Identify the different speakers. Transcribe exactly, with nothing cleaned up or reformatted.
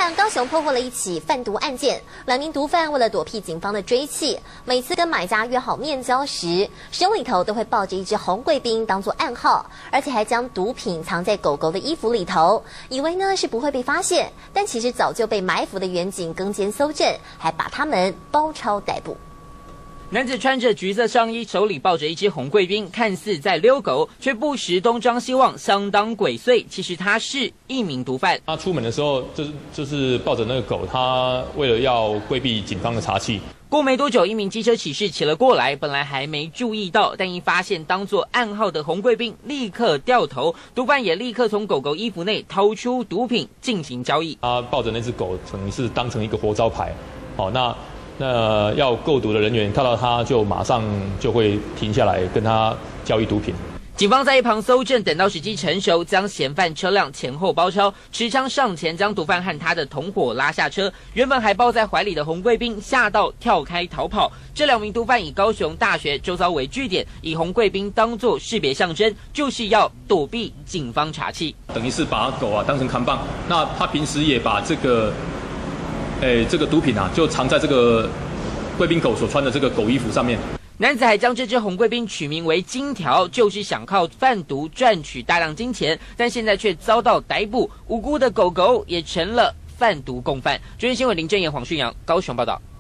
Speaker 1: 看，高雄破获了一起贩毒案件，两名毒贩为了躲避警方的追缉，每次跟买家约好面交时，胸里头都会抱着一只红贵宾当作暗号，而且还将毒品藏在狗狗的衣服里头，以为呢是不会被发现，但其实早就被埋伏的远警跟监搜证，还把他们包抄逮捕。
Speaker 2: 男子穿着橘色上衣，手里抱着一只红贵宾，看似在遛狗，却不时东张西望，相当鬼祟。其实他是一名毒贩。
Speaker 3: 他出门的时候，就是就是抱着那个狗，他为了要规避警方的查缉。
Speaker 2: 过没多久，一名机车骑士骑了过来，本来还没注意到，但一发现当作暗号的红贵宾，立刻掉头。毒贩也立刻从狗狗衣服内掏出毒品进行交易。
Speaker 3: 他抱着那只狗，等于是当成一个活招牌。好，那。 那要购毒的人员看到他就马上就会停下来跟他交易毒品。
Speaker 2: 警方在一旁搜证，等到时机成熟，将嫌犯车辆前后包抄，持枪上前将毒贩和他的同伙拉下车。原本还抱在怀里的红贵宾吓到跳开逃跑。这两名毒贩以高雄大学周遭为据点，以红贵宾当作识别象征，就是要躲避警方查缉。
Speaker 3: 等于是把狗啊当成看棒，那他平时也把这个。 哎，这个毒品啊，就藏在这个贵宾狗所穿的这个狗衣服上面。
Speaker 2: 男子还将这只红贵宾取名为“金条”，就是想靠贩毒赚取大量金钱，但现在却遭到逮捕，无辜的狗狗也成了贩毒共犯。中央新闻林正言、黄迅阳高雄报道。